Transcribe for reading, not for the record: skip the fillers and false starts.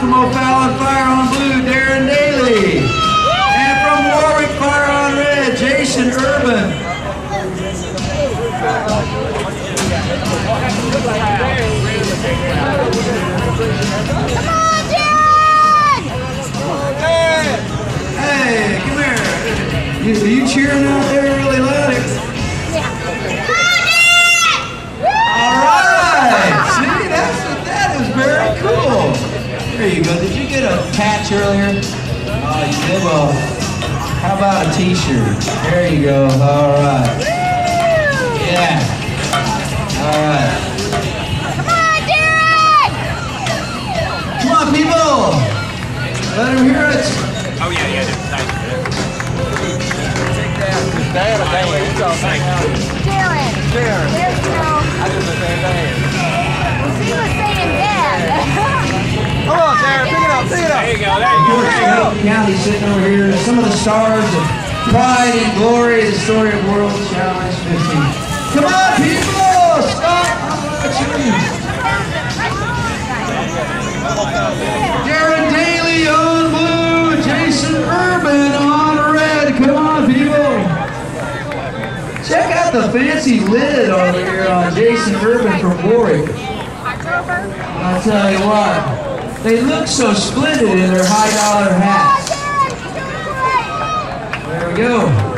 from O'Fallon, fire on blue, Darren Daly. And from Warwick, fire on red, Jason Erban. Come on, Darren! Hey, come here. Are you cheering out there really loud? All right. See, that is very cool. There you go. Did you get a patch earlier? Oh, you did? Well, how about a t-shirt? There you go. All right. Yeah. All right. Come on, Darren! Come on, people. Let them hear it. Oh, yeah. Darren. There's no... I did the same thing. Well, she was saying Dad. Come on, Darren, pick it up. There you go. County sitting over here. Some of the stars of Pride and Glory, the story of World Challenge 15. Come on, people! Stop! Darren Daly on blue, Jason Erban on red. Come on, people! Check out the fancy lid over here on Jason Erban from Warwick. I'll tell you what, they look so splendid in their high-dollar hats. There we go.